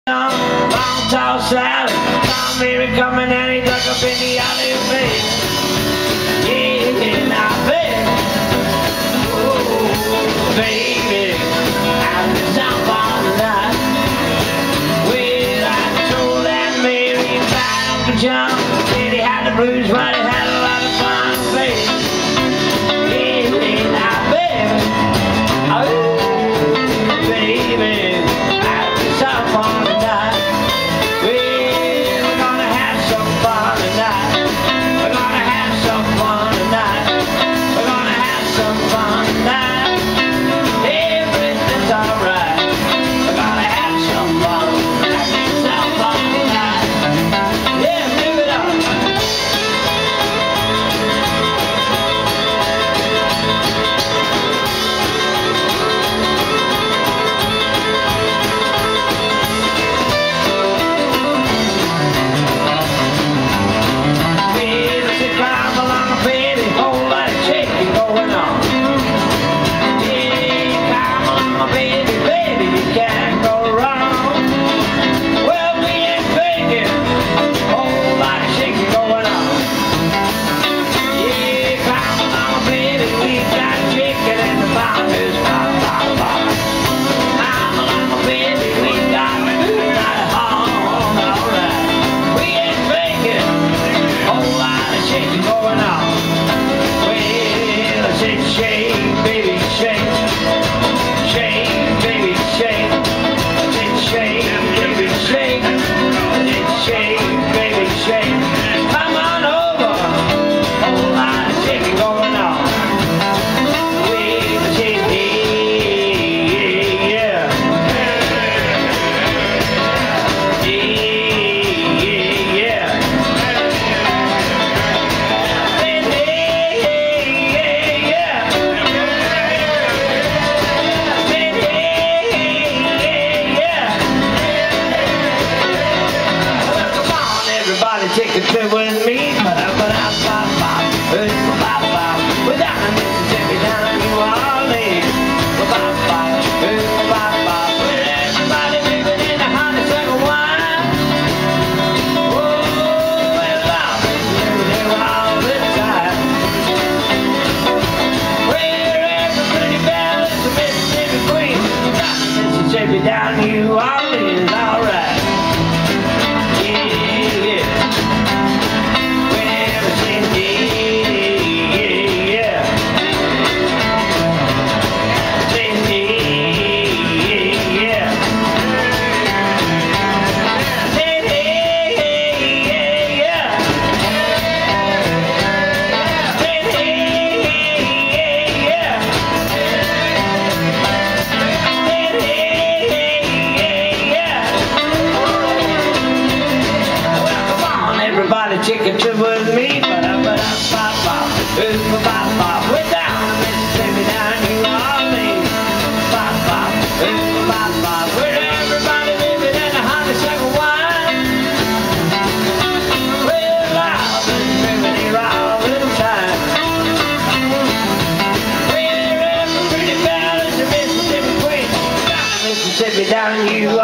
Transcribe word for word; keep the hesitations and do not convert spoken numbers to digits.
Long tall salad, Tom Mary coming and he dug up in the alley of me. Yeah, now baby, oh baby, out the south on the night. Well, I told that Mary about Uncle John, said he had the blues, but he had a lot of fun, baby. Yeah, now baby, oh baby, out the south on the night. Take a trip with me, but I'm gonna pop pop, pop pop, without a Mississippi down in New Orleans. Pop pop, pop pop, with everybody living in the honeysuckle wine. Oh, and love is living all the time. Where every pretty belle is a Mississippi queen, without a Mississippi down in New Orleans, alright. Chicken trip with me, but I'm gonna pop pop, pop pop, we're down in Mississippi, down in New Orleans. Pop pop, pop pop, where everybody living in the honeysuckle wine. Well, I've been living here all the time. Where every pretty belle is a Mississippi queen, down in Mississippi, down in New Orleans.